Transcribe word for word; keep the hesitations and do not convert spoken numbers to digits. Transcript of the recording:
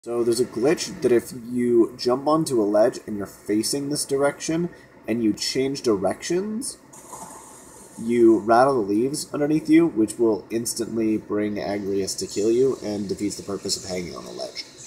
So there's a glitch that if you jump onto a ledge and you're facing this direction, and you change directions, you rattle the leaves underneath you, which will instantly bring Agreus to kill you, and defeats the purpose of hanging on a ledge.